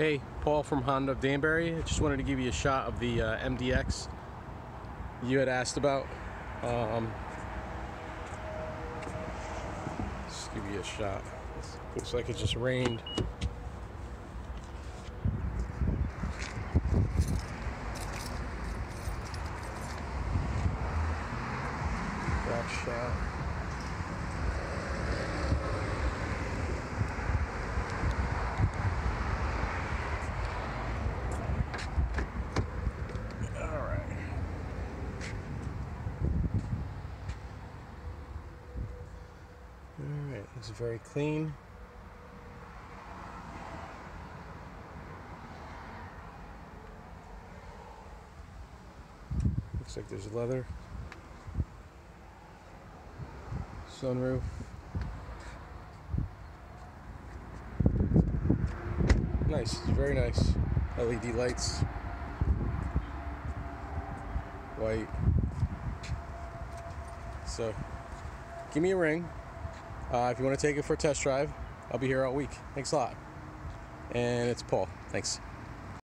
Hey, Paul from Honda of Danbury. I just wanted to give you a shot of the MDX you had asked about. Just give you a shot. Looks like it just rained. Back shot. Alright, looks very clean. Looks like there's leather. Sunroof. Nice, it's very nice. LED lights. White. So, give me a ring. If you want to take it for a test drive, I'll be here all week. Thanks a lot. And it's Paul. Thanks.